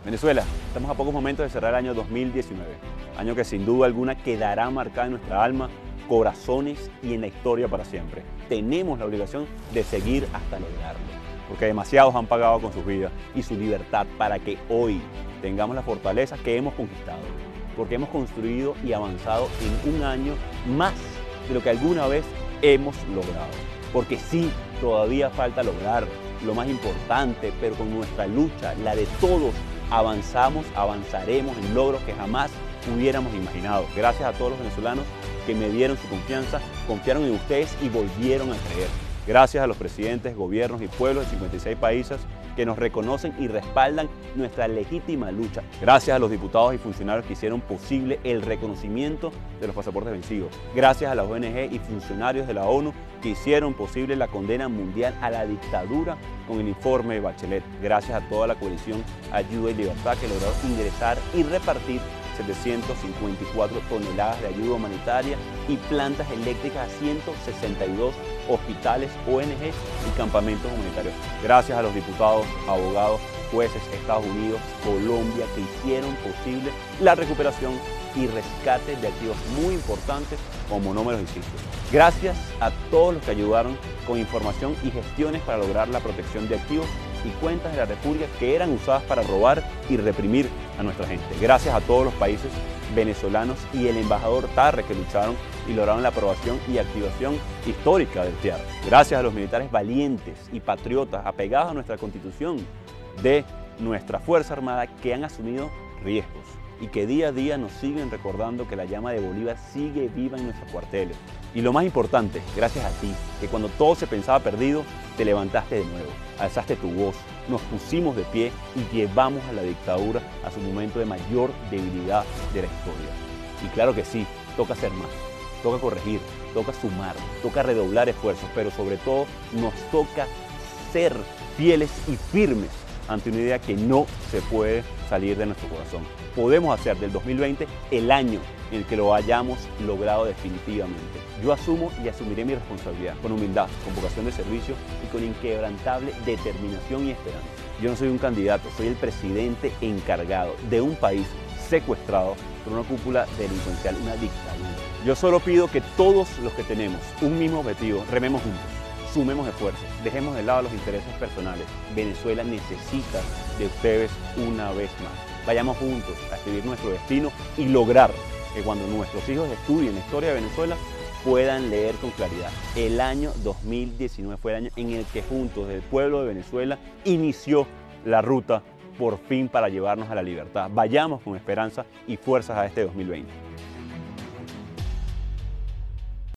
Venezuela, estamos a pocos momentos de cerrar el año 2019, año que sin duda alguna quedará marcado en nuestra alma, corazones y en la historia para siempre. Tenemos la obligación de seguir hasta lograrlo, porque demasiados han pagado con sus vidas y su libertad para que hoy tengamos la fortaleza que hemos conquistado, porque hemos construido y avanzado en un año más de lo que alguna vez hemos logrado, porque sí, todavía falta lograr lo más importante, pero con nuestra lucha, la de todos, avanzaremos en logros que jamás hubiéramos imaginado. Gracias a todos los venezolanos que me dieron su confianza, confiaron en ustedes y volvieron a creer. Gracias a los presidentes, gobiernos y pueblos de 56 países que nos reconocen y respaldan nuestra legítima lucha. Gracias a los diputados y funcionarios que hicieron posible el reconocimiento de los pasaportes vencidos. Gracias a las ONG y funcionarios de la ONU que hicieron posible la condena mundial a la dictadura con el informe Bachelet. Gracias a toda la coalición Ayuda y Libertad que lograron ingresar y repartir 754 toneladas de ayuda humanitaria y plantas eléctricas a 162 hospitales, ONG y campamentos humanitarios. Gracias a los diputados, abogados, jueces, Estados Unidos, Colombia, que hicieron posible la recuperación y rescate de activos muy importantes como no me los hiciste. Gracias a todos los que ayudaron con información y gestiones para lograr la protección de activos y cuentas de la República que eran usadas para robar y reprimir a nuestra gente. Gracias a todos los países venezolanos y el embajador Tarre que lucharon y lograron la aprobación y activación histórica del TIAR. Gracias a los militares valientes y patriotas apegados a nuestra Constitución de nuestra Fuerza Armada que han asumido riesgos y que día a día nos siguen recordando que la llama de Bolívar sigue viva en nuestros cuarteles. Y lo más importante, gracias a ti, que cuando todo se pensaba perdido, te levantaste de nuevo, alzaste tu voz, nos pusimos de pie y llevamos a la dictadura a su momento de mayor debilidad de la historia. Y claro que sí, toca hacer más, toca corregir, toca sumar, toca redoblar esfuerzos, pero sobre todo nos toca ser fieles y firmes ante una idea que no se puede salir de nuestro corazón. Podemos hacer del 2020 el año en el que lo hayamos logrado definitivamente. Yo asumo y asumiré mi responsabilidad con humildad, con vocación de servicio y con inquebrantable determinación y esperanza. Yo no soy un candidato, soy el presidente encargado de un país secuestrado por una cúpula delincuencial, una dictadura. Yo solo pido que todos los que tenemos un mismo objetivo rememos juntos. Sumemos esfuerzos, dejemos de lado los intereses personales. Venezuela necesita de ustedes una vez más. Vayamos juntos a escribir nuestro destino y lograr que cuando nuestros hijos estudien la historia de Venezuela puedan leer con claridad. El año 2019 fue el año en el que juntos el pueblo de Venezuela inició la ruta por fin para llevarnos a la libertad. Vayamos con esperanza y fuerzas a este 2020.